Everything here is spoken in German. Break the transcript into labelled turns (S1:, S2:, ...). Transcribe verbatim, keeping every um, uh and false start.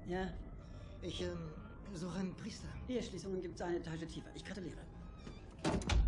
S1: Ja?
S2: Ich, ähm, suche einen Priester.
S1: Eheschließungen gibt's eine Etage tiefer. Ich gratuliere.